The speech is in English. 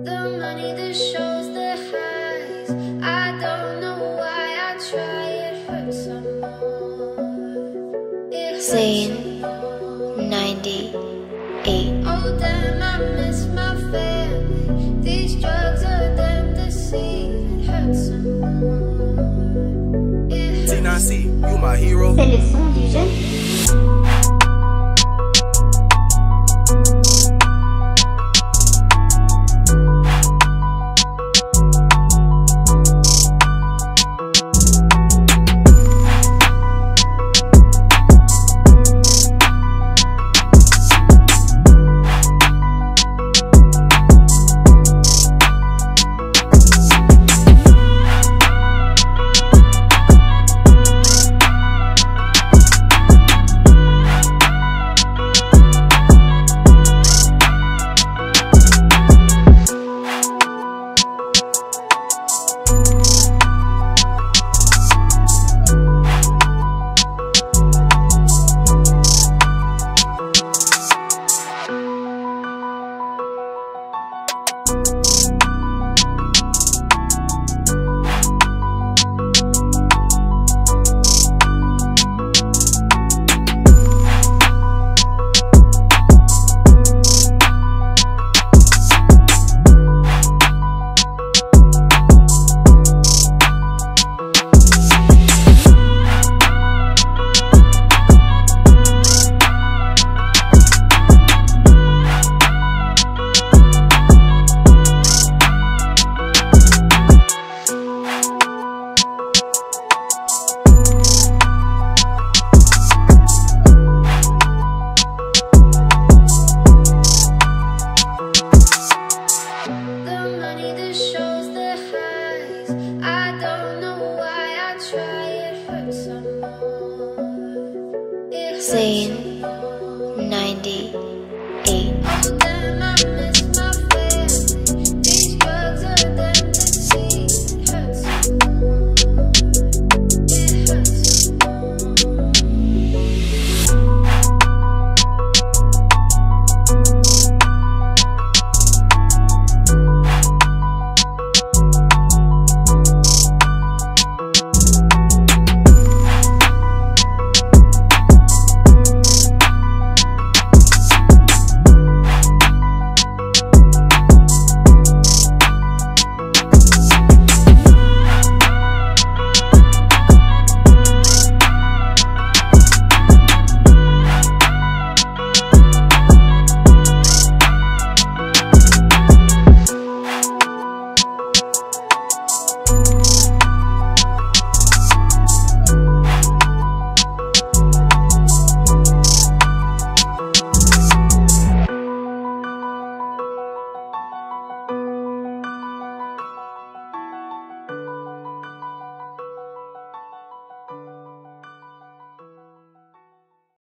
The money that shows the highs. I don't know why I try, it hurts some more. Zane 98. Oh damn, I miss my family. These drugs are damn deceiving. It hurts some more. T9C, you my hero. C'est le son du jeune. Zane